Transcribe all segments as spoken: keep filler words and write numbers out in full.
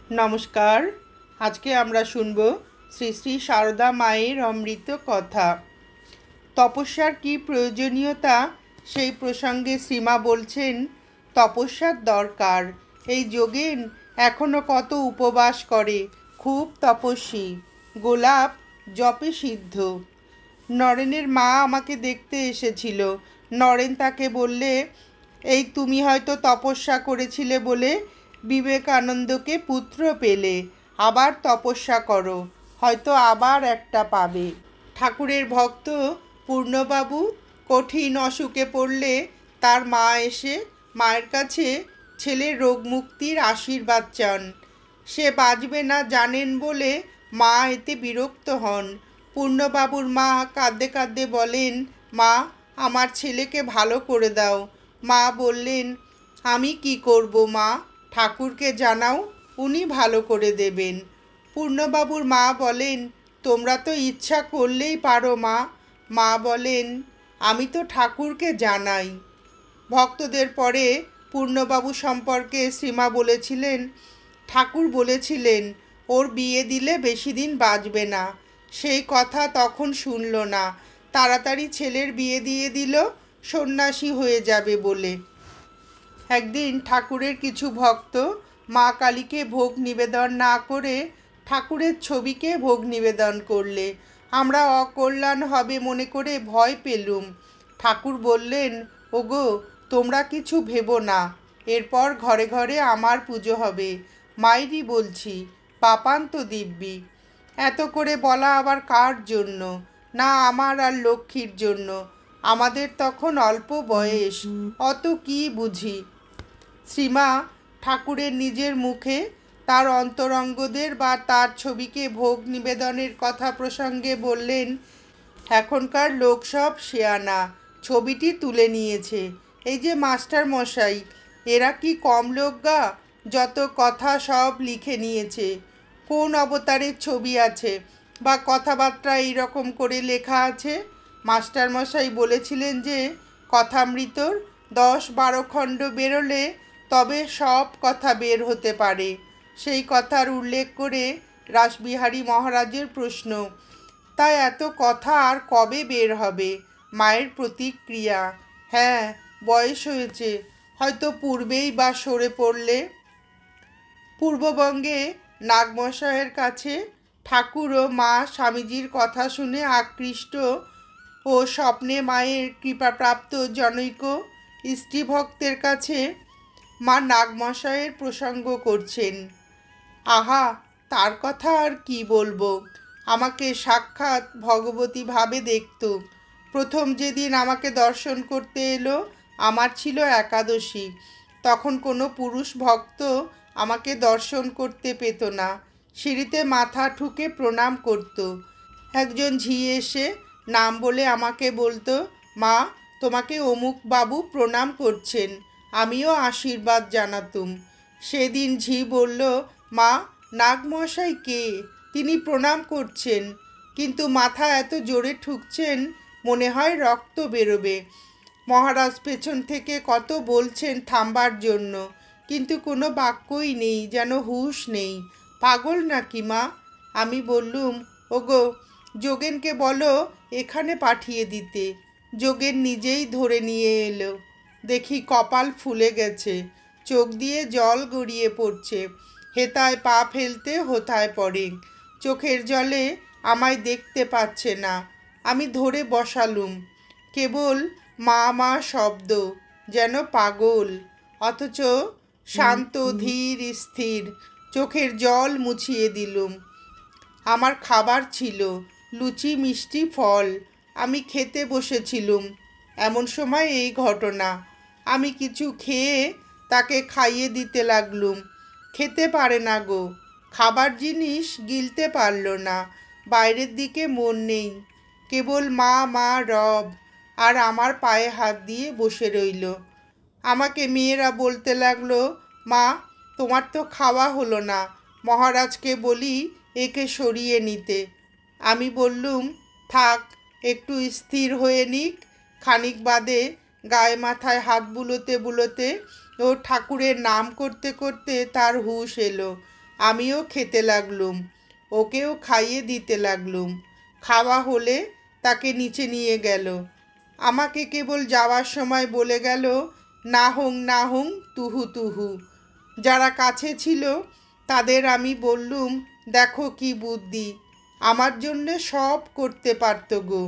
নমস্কার। আজকে আমরা শুনব শ্রী শ্রী সারদা মায়ের অমৃত কথা। তপস্যার কি প্রয়োজনীয়তা সেই প্রসঙ্গে শ্রীমা বলছেন, তপস্যার দরকার। এই যোগেন এখনও কত উপবাস করে, খুব তপস্বী, গোলাপ জপে সিদ্ধ। নরেনের মা আমাকে দেখতে এসেছিল। নরেন তাকে বললে, এই তুমি হয়তো তপস্যা করেছিলে বলে বিবেকানন্দকে পুত্র পেলে, আবার তপস্যা করো, হয়তো আবার একটা পাবে। ঠাকুরের ভক্ত পূর্ণবাবু কঠিন অসুখে পড়লে তার মা এসে মায়ের কাছে ছেলের রোগ মুক্তির আশীর্বাদ চান। সে বাঁচবে না জানেন বলে মা এতে বিরক্ত হন। পূর্ণবাবুর মা কাঁদতে কাঁদতে বলেন, মা, আমার ছেলেকে ভালো করে দাও। মা বললেন, আমি কি করব মা, ঠাকুরকে জানাও, উনি ভালো করে দেবেন। পূর্ণবাবুর মা বলেন, তোমরা তো ইচ্ছা করলেই পারো মা। মা বলেন, আমি তো ঠাকুরকে জানাই। ভক্তদের পরে পূর্ণবাবু সম্পর্কে শ্রীমা বলেছিলেন, ঠাকুর বলেছিলেন ওর বিয়ে দিলে বেশি দিন বাঁচবে না। সেই কথা তখন শুনল না, তাড়াতাড়ি ছেলের বিয়ে দিয়ে দিল সন্ন্যাসী হয়ে যাবে বলে। একদিন ঠাকুরের কিছু ভক্ত মা কালীকে ভোগ নিবেদন না করে ঠাকুরের ছবিকে ভোগ নিবেদন করলে আমরা অকল্যাণ হবে মনে করে ভয় পেলুম। ঠাকুর বললেন, ওগো, তোমরা কিছু ভেবো না, এরপর ঘরে ঘরে আমার পুজো হবে। মায়েরই বলছি, পাপান্ত দিব্যি। এত করে বলা আবার কার জন্য? না আমার আর লক্ষ্মীর জন্য। আমাদের তখন অল্প বয়স, অত কি বুঝি। শ্রীমা ঠাকুরের নিজের মুখে তার অন্তরঙ্গদের বা তার ছবিকে ভোগ নিবেদনের কথা প্রসঙ্গে বললেন, এখনকার লোক সব শেয়ানা, ছবিটি তুলে নিয়েছে। এই যে মাস্টার মশাই, এরা কি কম লোক গা, যত কথা সব লিখে নিয়েছে। কোন অবতারের ছবি আছে বা কথাবার্তা এইরকম করে লেখা আছে? মাস্টার মশাই বলেছিলেন যে কথামৃতর দশ বারো খণ্ড বেরোলে তবে সব কথা বের হতে পারে। সেই কথার উল্লেখ করে রাসবিহারী মহারাজের প্রশ্ন, তাই এত কথা আর কবে বের হবে? মায়ের প্রতিক্রিয়া, হ্যাঁ, বয়স হয়েছে, হয়তো পূর্বেই বা সরে পড়লে। পূর্ববঙ্গে নাগমশায়ের কাছে ঠাকুর ও মা স্বামীজির কথা শুনে আকৃষ্ট ও স্বপ্নে মায়ের কৃপাপ্রাপ্ত জনৈক স্ত্রীভক্তের কাছে মা নাগমশায়ের প্রসঙ্গ করছেন। আহা, তার কথা আর কি বলবো, আমাকে সাক্ষাৎ ভগবতী ভাবে দেখত। প্রথম যেদিন আমাকে দর্শন করতে এলো আমার ছিল একাদশী। তখন কোনো পুরুষ ভক্ত আমাকে দর্শন করতে পেত না, সিঁড়িতে মাথা ঠুকে প্রণাম করত। একজন ঝি এসে নাম বলে আমাকে বলতো, মা, তোমাকে অমুক বাবু প্রণাম করছেন। আমিও আশীর্বাদ জানাতুম। সেদিন ঝি বলল, মা, নাগমশাই কে? তিনি প্রণাম করছেন, কিন্তু মাথা এত জোরে ঠুকছেন মনে হয় রক্ত বেরোবে। মহারাজ পেছন থেকে কত বলছেন থামবার জন্য, কিন্তু কোনো বাক্যই নেই, যেন হুঁশ নেই। পাগল নাকি মা? আমি বললুম, ওগো, যোগেনকে বলো এখানে পাঠিয়ে দিতে। যোগেন নিজেই ধরে নিয়ে এলো। দেখি কপাল ফুলে গেছে, চোখ দিয়ে জল গড়িয়ে পড়ছে, হেতায় পা ফেলতে হোথায় পড়ে। চোখের জলে আমায় দেখতে পাচ্ছে না। আমি ধরে বসালুম, কেবল মা মা শব্দ, যেন পাগল, অথচ শান্ত ধীর স্থির। চোখের জল মুছিয়ে দিলুম। আমার খাবার ছিল লুচি মিষ্টি ফল, আমি খেতে বসেছিলুম। এমন সময় এই ঘটনা। আমি কিছু খেয়ে তাকে খাইয়ে দিতে লাগলুম। খেতে পারে না গো, খাবার জিনিস গিলতে পারল না। বাইরের দিকে মন নেই, কেবল মা মা রব, আর আমার পায়ে হাত দিয়ে বসে রইল। আমাকে মেয়েরা বলতে লাগলো, মা, তোমার তো খাওয়া হলো না, মহারাজকে বলি একে সরিয়ে নিতে। আমি বললুম, থাক, একটু স্থির হয়ে নিক। খানিক বাদে গায়ে মাথায় হাত বুলোতে বুলোতে ও ঠাকুরের নাম করতে করতে তার হুঁশ এলো। আমিও খেতে লাগলুম, ওকেও খাইয়ে দিতে লাগলুম। খাওয়া হলে তাকে নিচে নিয়ে গেল। আমাকে কেবল যাওয়ার সময় বলে গেল, না হুং না হুং তুহু তুহু। যারা কাছে ছিল তাদের আমি বললুম, দেখো কি বুদ্ধি, আমার জন্যে সব করতে পারত গো।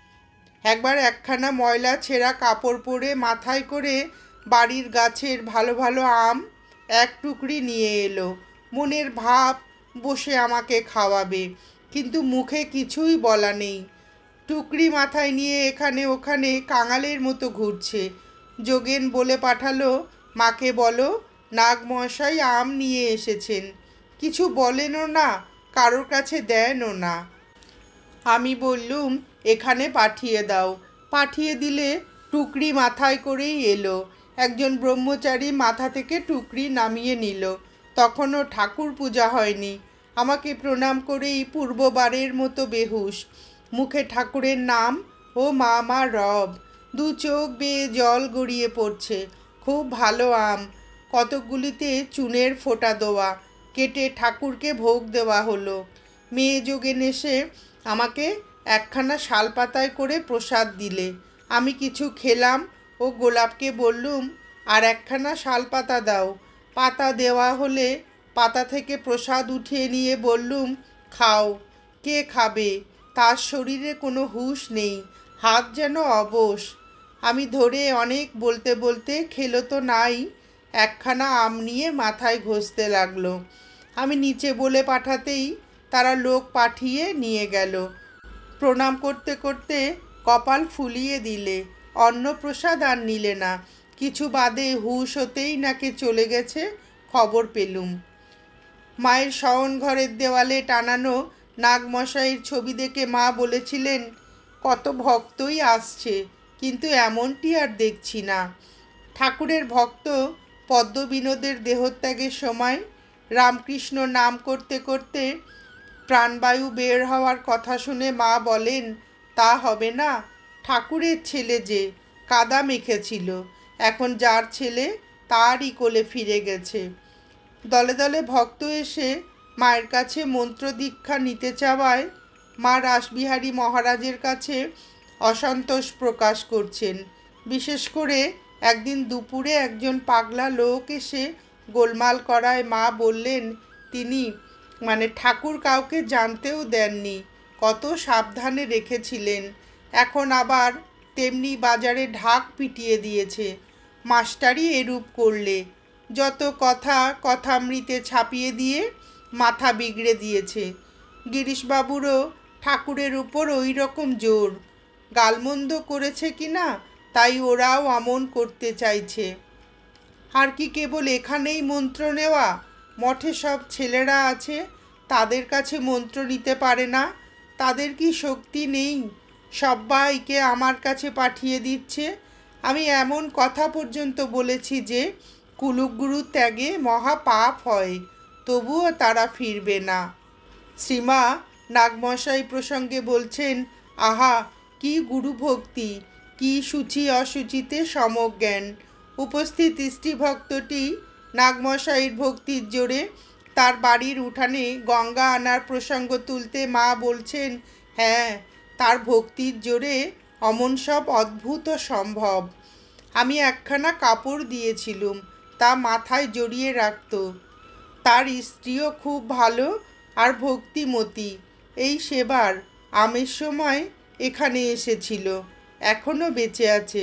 একবার একখানা ময়লা ছেঁড়া কাপড় পরে মাথায় করে বাড়ির গাছের ভালো ভালো আম এক টুকরি নিয়ে এলো। মনের ভাব বসে আমাকে খাওয়াবে, কিন্তু মুখে কিছুই বলা নেই। টুকরি মাথায় নিয়ে এখানে ওখানে কাঙালের মতো ঘুরছে। যোগেন বলে পাঠালো, মাকে বলো নাগমশাই আম নিয়ে এসেছেন। কিছু বলেনও না, কারোর কাছে দেনও না। আমি বললুম, এখানে পাঠিয়ে দাও। পাঠিয়ে দিলে টুকরি মাথায় করেই এলো। একজন ব্রহ্মচারী মাথা থেকে টুকরি নামিয়ে নিল। তখনও ঠাকুর পূজা হয়নি। আমাকে প্রণাম করেই পূর্ববারের মতো বেহুশ। মুখে ঠাকুরের নাম ও মা মা রব। দু চোখ বেয়ে জল গড়িয়ে পড়ছে। খুব ভালো আম, কতকগুলিতে চুনের ফোঁটা দেওয়া। কেটে ঠাকুরকে ভোগ দেওয়া হলো। মেয়ে যোগেন এসে আমাকে একখানা শালপাতায় করে প্রসাদ দিলে। আমি কিছু খেলাম ও গোলাপকে বললুম, আর একখানা শালপাতা দাও। পাতা দেওয়া হলে পাতা থেকে প্রসাদ উঠিয়ে নিয়ে বললুম, খাও। কে খাবে? তার শরীরে কোনো হুঁশ নেই, হাত যেন অবশ। আমি ধরে অনেক বলতে বলতে খেলো তো নাই, একখানা আম নিয়ে মাথায় ঘষতে লাগলো। আমি নিচে বলে পাঠাতেই তারা লোক পাঠিয়ে নিয়ে গেল। প্রণাম করতে করতে কপাল ফুলিয়ে দিলে। অন্নপ্রসাদ আর নিলে না। কিছু বাদে হুঁশ হতেই নাকে চলে গেছে, খবর পেলুম। মায়ের শয়ন ঘরের দেওয়ালে টানানো নাগমশাইয়ের ছবি দেখে মা বলেছিলেন, কত ভক্তই আসছে, কিন্তু এমনটি আর দেখছি না। ঠাকুরের ভক্ত পদ্মবিনোদের দেহত্যাগের সময় রামকৃষ্ণ নাম করতে করতে প্রাণবায়ু বের হওয়ার কথা শুনে মা বলেন, তা হবে না, ঠাকুরের ছেলে যে কাদা মেখেছিল, এখন যার ছেলে তারই কোলে ফিরে গেছে। দলে দলে ভক্ত এসে মায়ের কাছে মন্ত্র দীক্ষা নিতে চাওয়ায় মা রাসবিহারী মহারাজের কাছে অসন্তোষ প্রকাশ করছেন। বিশেষ করে একদিন দুপুরে একজন পাগলা লোক এসে গোলমাল করায় মা বললেন, তিনি মানে ঠাকুর কাউকে জানতেও দেননি, কত সাবধানে রেখেছিলেন, এখন আবার তেমনি বাজারে ঢাক পিটিয়ে দিয়েছে। মাস্টারই এরূপ করলে, যত কথা কথামৃতে ছাপিয়ে দিয়ে মাথা বিগড়ে দিয়েছে। গিরিশবাবুরও ঠাকুরের উপর ওই রকম জোর, গালমন্দ করেছে কি না, তাই ওরাও অমন করতে চাইছে। আর কি কেবল এখানেই মন্ত্র নেওয়া? মঠে সব ছেলেরা আছে, তাদের কাছে মন্ত্র নিতে পারে না? তাদের কি শক্তি নেই? সব্বাইকে আমার কাছে পাঠিয়ে দিচ্ছে। আমি এমন কথা পর্যন্ত বলেছি যে কুলুগুরু ত্যাগে মহা পাপ হয়, তবুও তারা ফিরবে না। শ্রীমা নাগমশাই প্রসঙ্গে বলছেন, আহা কি গুরুভক্তি, কি সূচি অসুচিতে সমজ্ঞান। উপস্থিত স্ত্রীভক্তটি নাগমশাইয়ের ভক্তির জোরে তার বাড়ির উঠানে গঙ্গা আনার প্রসঙ্গ তুলতে মা বলছেন, হ্যাঁ, তার ভক্তির জোরে অমন সব অদ্ভুত সম্ভব। আমি একখানা কাপড় দিয়েছিলুম, তা মাথায় জড়িয়ে রাখত। তার স্ত্রীও খুব ভালো আর ভক্তিমতী। এই সেবার আমের সময় এখানে এসেছিল, এখনও বেঁচে আছে।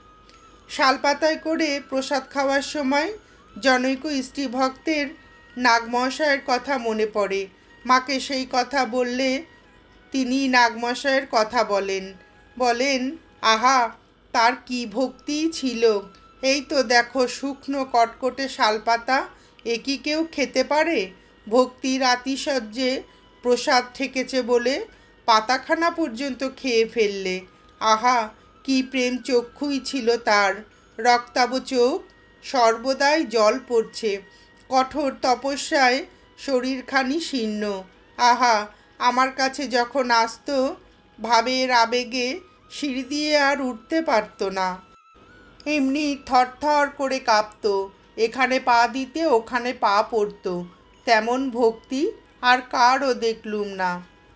শালপাতায় করে প্রসাদ খাওয়ার সময় জনৈক স্ত্রী ভক্তের নাগমশায়ের কথা মনে পড়ে। মাকে সেই কথা বললে তিনি নাগমশায়ের কথা বলেন। বলেন, আহা তার কি ভক্তি ছিল! এই তো দেখো শুকনো কটকটে শালপাতা, এ কি কেউ খেতে পারে? ভক্তির আতিশয্যে প্রসাদ ঠেকেছে বলে পাতাখানা পর্যন্ত খেয়ে ফেললে। আহা কি প্রেম চক্ষুই ছিল তার! রক্তাভ চোখ, সর্বদাই জল পড়ছে। কঠোর তপস্যায় শরীরখানি শীর্ণ। আহা আমার কাছে যখন আসতো, ভাবের আবেগে সিঁড়ি দিয়ে আর উঠতে পারত না, এমনি থরথর করে কাঁপত। এখানে পা দিতে ওখানে পা পড়ত। তেমন ভক্তি আর কারও দেখলুম না।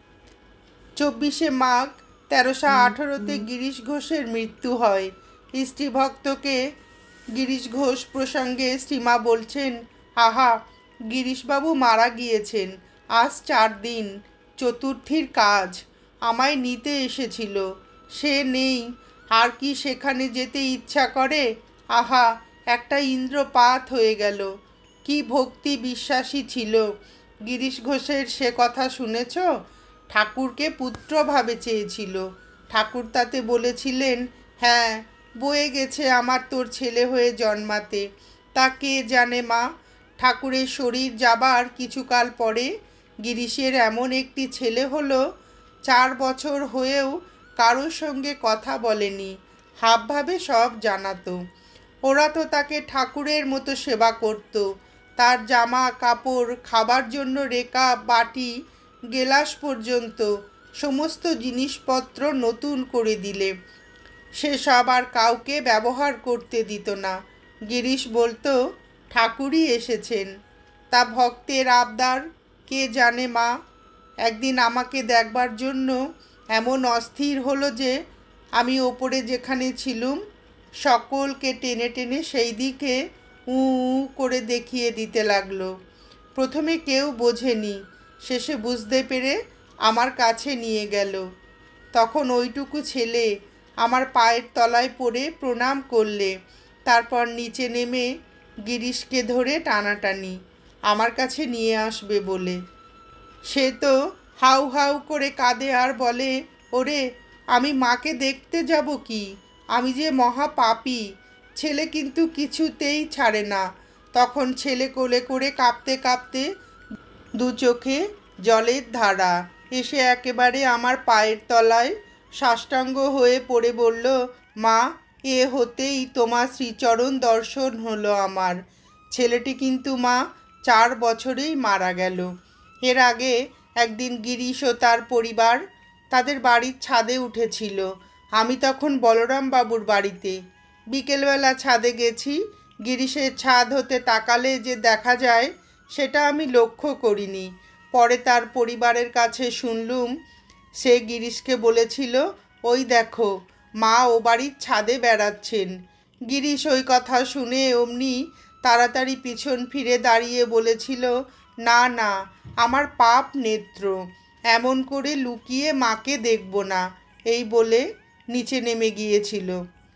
চব্বিশে মাঘ তেরোশো আঠেরোতে গিরিশ ঘোষের মৃত্যু হয়। স্ত্রীভক্তকে গিরিশ ঘোষ প্রসঙ্গে শ্রীমা বলছেন, আহা, গিরিশবাবু মারা গিয়েছেন আজ চার দিন, চতুর্থীর কাজ। আমায় নিতে এসেছিল, সে নেই, আর কি সেখানে যেতে ইচ্ছা করে? আহা, একটা ইন্দ্রপাত হয়ে গেল। কি ভক্তি বিশ্বাসী ছিল। গিরিশ ঘোষের সে কথা শুনেছ? ঠাকুরকে পুত্রভাবে চেয়েছিল। ঠাকুর তাতে বলেছিলেন, হ্যাঁ, বয়ে গেছে আমার তোর ছেলে হয়ে জন্মাতে। তা কে জানে মা, ঠাকুরের শরীর যাবার কিছুকাল পরে গিরিশের এমন একটি ছেলে হলো, চার বছর হয়েও কারোর সঙ্গে কথা বলেনি, হাবভাবে সব জানাতো। ওরা তো তাকে ঠাকুরের মতো সেবা করত। তার জামা কাপড়, খাবার জন্য রেকা বাটি গেলাস পর্যন্ত সমস্ত জিনিসপত্র নতুন করে দিলে। সেসব আর কাউকে ব্যবহার করতে দিত না। গিরিশ বলতো, ঠাকুরই এসেছেন। তা ভক্তের আবদার কে জানে মা। একদিন আমাকে দেখবার জন্য এমন অস্থির হলো যে আমি ওপরে যেখানে ছিলুম সকলকে টেনে টেনে সেই দিকে উ করে দেখিয়ে দিতে লাগলো। প্রথমে কেউ বোঝেনি, শেষে বুঝতে পেরে আমার কাছে নিয়ে গেল। তখন ওইটুকু ছেলে আমার পায়ের তলায় পড়ে প্রণাম করলে। তারপর নিচে নেমে গিরিশকে ধরে টানাটানি আমার কাছে নিয়ে আসবে বলে। সে তো হাউ হাউ করে কাঁদে আর বলে, ওরে, আমি মাকে দেখতে যাব কি? আমি যে মহা পাপী। ছেলে কিন্তু কিছুতেই ছাড়ে না। তখন ছেলে কোলে করে কাঁপতে কাঁপতে দু চোখে জলের ধারা এসে একেবারে আমার পায়ের তলায় সাষ্টাঙ্গ হয়ে পড়ে বলল, মা, এ হতেই তোমার শ্রীচরণ দর্শন হলো আমার। ছেলেটি কিন্তু মা চার বছরেই মারা গেল। এর আগে একদিন গিরিশ ও তার পরিবার তাদের বাড়ির ছাদে উঠেছিল। আমি তখন বলরাম বাবুর বাড়িতে। বিকেলবেলা ছাদে গেছি। গিরিশের ছাদ হতে তাকালে যে দেখা যায় সেটা আমি লক্ষ্য করিনি। পরে তার পরিবারের কাছে শুনলুম সে গিরিশকে বলেছিল, ওই দেখো, মা ও বাড়ির ছাদে বেড়াচ্ছেন। গিরিশ ওই কথা শুনে অমনি তাড়াতাড়ি পিছন ফিরে দাঁড়িয়ে বলেছিল, না না, আমার পাপ নেত্র, এমন করে লুকিয়ে মাকে দেখব না, এই বলে নিচে নেমে গিয়েছিল।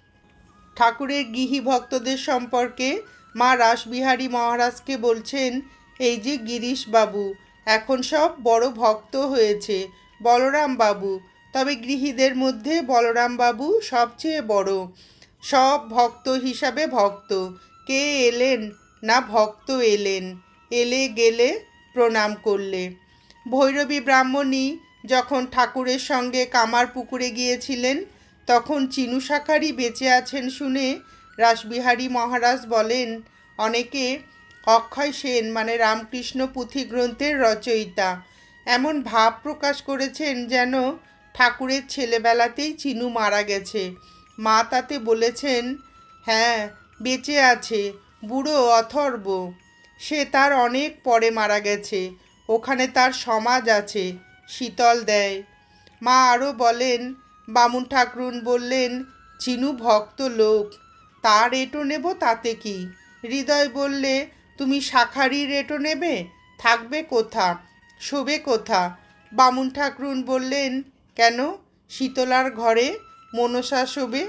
ঠাকুরের গৃহী ভক্তদের সম্পর্কে মা রাসবিহারী মহারাজকে বলছেন, এই যে গিরিশ বাবু এখন সব বড় ভক্ত হয়েছে, বলরাম বাবু, তবে গৃহীদের মধ্যে বলরাম বাবু সবচেয়ে বড়। সব ভক্ত হিসাবে ভক্ত। কে এলেন না ভক্ত এলেন, এলে গেলে প্রণাম করলে। ভৈরবী ব্রাহ্মণী যখন ঠাকুরের সঙ্গে কামার পুকুরে গিয়েছিলেন তখন চিনু শাখারি বেঁচে আছেন শুনে রাসবিহারী মহারাজ বলেন, অনেকে অক্ষয় সেন মানে রামকৃষ্ণ পুঁথি গ্রন্থের রচয়িতা এমন ভাব প্রকাশ করেছেন যেন ঠাকুরের ছেলেবেলাতেই চিনু মারা গেছে। মা তাতে বলেছেন, হ্যাঁ, বেঁচে আছে, বুড়ো অথর্ব, সে তার অনেক পরে মারা গেছে, ওখানে তার সমাজ আছে, শীতল দেয়। মা আরও বলেন, বামুন ঠাকরুন বললেন, চিনু ভক্ত লোক, তার এঁটো নেব তাতে কি? হৃদয় বললে, তুমি শাখারির এঁটো নেবে? থাকবে কোথা, শোবে কোথা? বামুন ঠাকরুন বললেন, কেন, শীতলার ঘরে মনসা শোবে।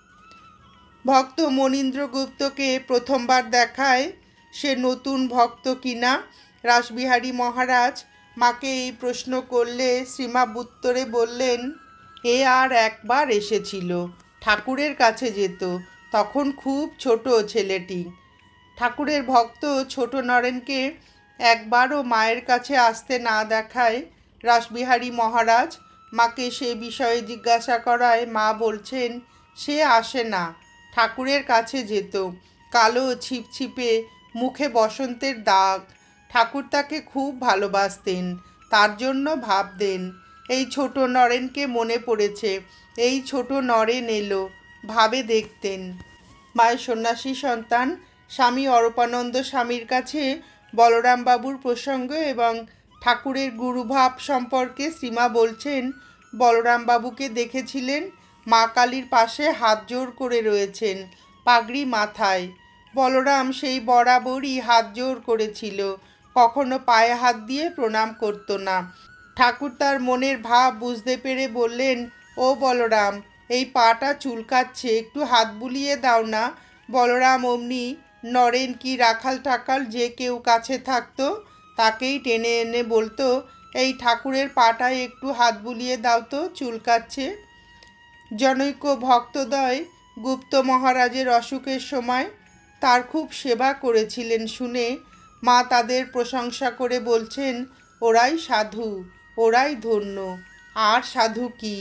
ভক্ত মনীন্দ্রগুপ্তকে প্রথমবার দেখায় সে নতুন ভক্ত কিনা রাসবিহারী মহারাজ মাকে এই প্রশ্ন করলে শ্রীমা উত্তরে বললেন, এ আর একবার এসেছিল, ঠাকুরের কাছে যেত, তখন খুব ছোট ছেলেটি। ঠাকুরের ভক্ত ছোট নরেনকে একবারও মায়ের কাছে আসতে না দেখায় রাসবিহারী মহারাজ মাকে সে বিষয়ে জিজ্ঞাসা করায় মা বলছেন, সে আসে না, ঠাকুরের কাছে যেত, কালো ছিপছিপে, মুখে বসন্তের দাগ। ঠাকুর তাকে খুব ভালোবাসতেন, তার জন্য ভাবতেন। এই ছোট নরেনকে মনে পড়েছে, এই ছোট নরেন এলো, ভাবে দেখতেন। মায়ের সন্ন্যাসী সন্তান স্বামী অরূপানন্দ স্বামীর কাছে বলরাম বাবুর প্রসঙ্গ এবং ঠাকুরের গুরুভাব সম্পর্কে শ্রীমা বলছেন, বলরাম বাবুকে দেখেছিলেন মা কালীর পাশে হাত জোর করে রয়েছেন, পাগড়ি মাথায়। বলরাম সেই বরাবরই হাত জোর করেছিল, কখনো পায়ে হাত দিয়ে প্রণাম করতো না। ঠাকুর তার মনের ভাব বুঝতে পেরে বললেন, ও বলরাম, এই পাটা চুলকাচ্ছে, একটু হাত বুলিয়ে দাও না। বলরাম অমনি নরেন কি রাখাল টাকাল যে কেউ কাছে থাকতো তাকেই টেনে এনে বলতো, এই ঠাকুরের পাটায় একটু হাত বুলিয়ে দাও তো, চুলকাচ্ছে। জনৈক ভক্তদ্বয় গুপ্ত মহারাজের অসুখের সময় তার খুব সেবা করেছিলেন শুনে মা তাদের প্রশংসা করে বলছেন, ওরাই সাধু, ওরাই ধন্য, আর সাধু কি।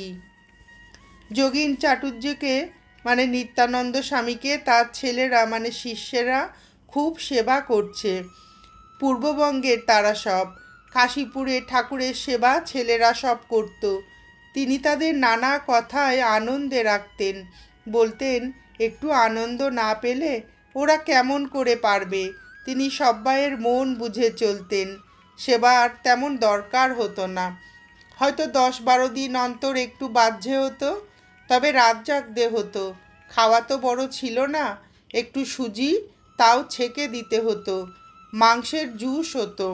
যোগীন চাটুর্যকে মানে নিত্যানন্দ স্বামীকে তার ছেলেরা মানে শিষ্যেরা খুব সেবা করছে। পূর্ববঙ্গের তারা সব, কাশীপুরে ঠাকুরের সেবা ছেলেরা সব করত। তিনি তাদের নানা কথায় আনন্দে রাখতেন, বলতেন একটু আনন্দ না পেলে ওরা কেমন করে পারবে। তিনি সব্বাইয়ের মন বুঝে চলতেন, সেবার তেমন দরকার হতো না। হয়তো দশ বারো দিন অন্তর একটু বাহ্যে হতো, তবে রাত জাগতে হতো। খাওয়া তো বড় ছিল না, একটু সুজি তাও ছেঁকে দিতে হতো, মাংসের জুস হতো।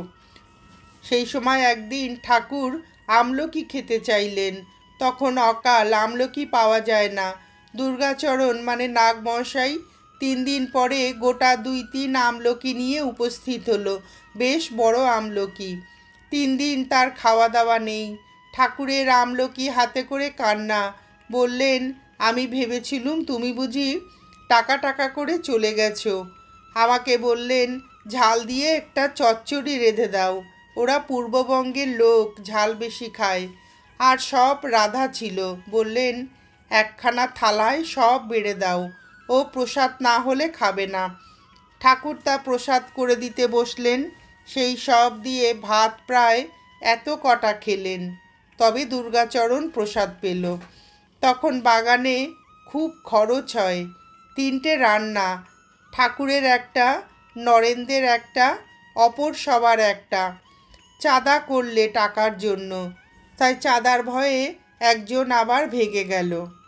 সেই সময় একদিন ঠাকুর আমলকি খেতে চাইলেন, তখন অকাল আমলকি পাওয়া যায় না। দুর্গাচরণ মানে নাগমশাই তিন দিন পরে গোটা দুই তিন আমলকি নিয়ে উপস্থিত হলো, বেশ বড় আমলকি। তিন দিন তার খাওয়া দাওয়া নেই। ঠাকুরের আমলকি হাতে করে কান্না, বললেন, আমি ভেবেছিলুম তুমি বুঝি টাকা টাকা করে চলে গেছো। আমাকে বললেন ঝাল দিয়ে একটা চচ্চড়ি রেঁধে দাও, ওরা পূর্ববঙ্গের লোক, ঝাল বেশি খায়। আর সব রাধা ছিল, বললেন একখানা থালায় সব বেড়ে দাও, ও প্রসাদ না হলে খাবে না। ঠাকুর তা প্রসাদ করে দিতে বসলেন, সেই সব দিয়ে ভাত প্রায় এত কটা খেলেন, তবে দুর্গাচরণ প্রসাদ পেল। তখন বাগানে খুব খরচ হয়, তিনটে রান্না, ঠাকুরের একটা, নরেন্দ্রের একটা, অপর সবার একটা। চাঁদা করলে টাকার জন্য, তাই চাঁদার ভয়ে একজন আবার ভেগে গেল।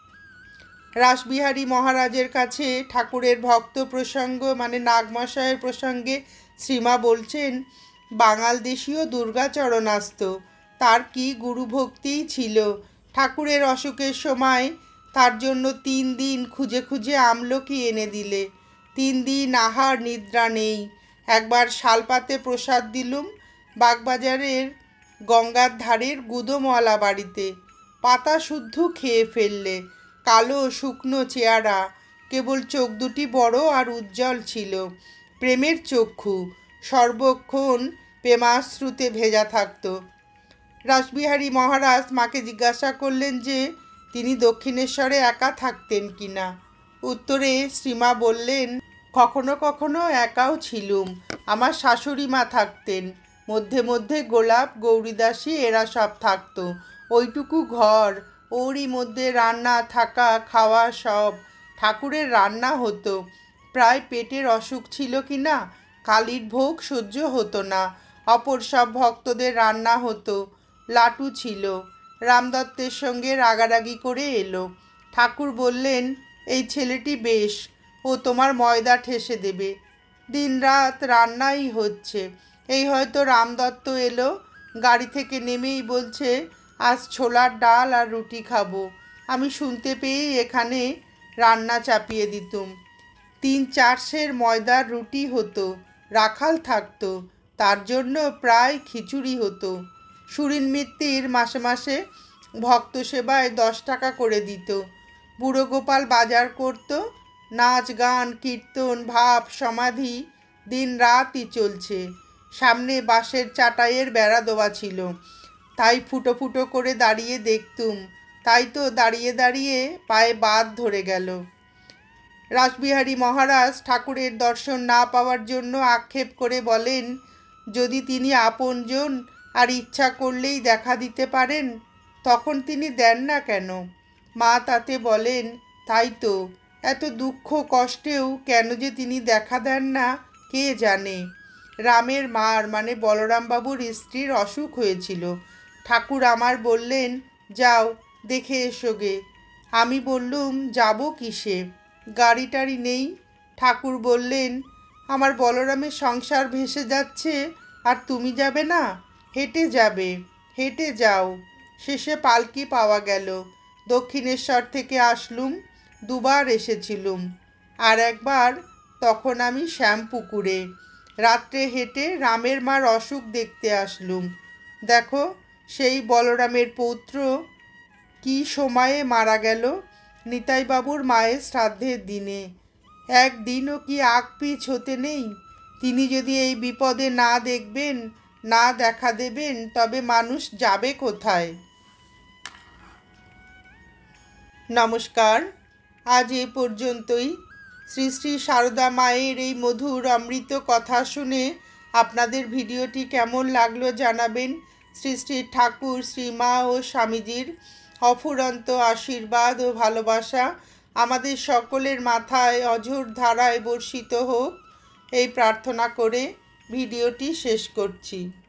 রাসবিহারী মহারাজের কাছে ঠাকুরের ভক্ত প্রসঙ্গ মানে নাগমশায়ের প্রসঙ্গে শ্রীমা বলছেন, বাঙাল দেশীয় দুর্গাচরণ আসত, তার কি গুরুভক্তিই ছিল। ঠাকুরের অসুখের সময় তার জন্য তিন দিন খুঁজে খুঁজে আমলকি এনে দিলে। তিন দিন আহার নিদ্রা নেই। একবার শালপাতে প্রসাদ দিলুম বাগবাজারের গঙ্গার ধারের গুদোমওয়ালা বাড়িতে, পাতা শুদ্ধ খেয়ে ফেললে, কালো শুকনো চেহারা, কেবল চোখ দুটি বড় আর উজ্জ্বল ছিল, প্রেমের চক্ষু, সর্বক্ষণ প্রেমাশ্রুতে ভেজা থাকত। রাসবিহারী মহারাজ মাকে জিজ্ঞাসা করলেন যে তিনি দক্ষিণেশ্বরে একা থাকতেন কিনা। উত্তরে শ্রীমা বললেন, কখনো কখনো একাও ছিলুম, আমার শাশুড়ি মা থাকতেন, মধ্যে মধ্যে গোলাপ গৌরীদাসী এরা সব থাকতো। ওইটুকু ঘর, ওরই মধ্যে রান্না থাকা খাওয়া সব। ঠাকুরের রান্না হতো, প্রায় পেটের অসুখ ছিল কি না, কালির ভোগ সহ্য হতো না। অপর সব ভক্তদের রান্না হতো, লাটু ছিল। রামদত্তের সঙ্গে রাগারাগি করে এলো। ঠাকুর বললেন, এই ছেলেটি বেশ, ও তোমার ময়দা ঠেসে দেবে। দিন রাত রান্নাই হচ্ছে। এই হয়তো রামদত্ত এলো, গাড়ি থেকে নেমেই বলছে, আজ ছোলার ডাল আর রুটি খাবো। আমি শুনতে পেয়েই এখানে রান্না চাপিয়ে দিতুম। তিন চার সের ময়দার রুটি হতো, রাখাল থাকতো, তার জন্য প্রায় খিচুড়ি হতো। সুরিন মিত্তির মাসে মাসে ভক্ত সেবায় দশ টাকা করে দিত। বুড়ো গোপাল বাজার করত। নাচ গান কীর্তন ভাব সমাধি দিন রাতই চলছে। সামনে বাঁশের চাটাইয়ের বেড়া দেওয়া ছিল, তাই ফুটো ফুটো করে দাঁড়িয়ে দেখতুম। তাই তো দাঁড়িয়ে দাঁড়িয়ে পায়ে বাদ ধরে গেল। রাসবিহারী মহারাজ ঠাকুরের দর্শন না পাওয়ার জন্য আক্ষেপ করে বলেন, যদি তিনি আপনজন আর ইচ্ছা করলেই দেখা দিতে পারেন, তখন তিনি দেন না কেন? মা তাতে বলেন, তাই তো, এত দুঃখ কষ্টেও কেন যে তিনি দেখা দেন না কে জানে। রামের মার মানে বলরামবাবুর স্ত্রীর অসুখ হয়েছিল। ঠাকুর আমার বললেন, যাও দেখে এসো গে। আমি বললুম, যাব কিসে, গাড়ি টাড়ি নেই। ঠাকুর বললেন, আমার বলরামের সংসার ভেসে যাচ্ছে, আর তুমি যাবে না? হেঁটে যাবে, হেঁটে যাও। শেষে পালকি পাওয়া গেল। দক্ষিণেশ্বর থেকে আসলুম, দুবার এসেছিলুম। আর একবার তখন আমি শ্যামপুকুরে রাত্রে হেঁটে রামের মার অসুখ দেখতে আসলুম। দেখো, সেই বলরামের পৌত্র কি সময়ে মারা গেল, নিতাইবাবুর মায়ের শ্রাদ্ধের দিনে। একদিনও কি আগ পিছ হতে নেই। তিনি যদি এই বিপদে না দেখবেন, না দেখা দেবেন, তবে মানুষ যাবে কোথায়? নমস্কার, আজ এ পর্যন্তই। শ্রী শ্রী সারদা মায়ের এই মধুর অমৃত কথা শুনে আপনাদের ভিডিওটি কেমন লাগলো জানাবেন। শ্রী শ্রী ঠাকুর, শ্রীমা ও স্বামীজির অফুরন্ত আশীর্বাদ ও ভালোবাসা আমাদের সকলের মাথায় অঝোর ধারায় বর্ষিত হোক, এই প্রার্থনা করে ভিডিওটি শেষ করছি।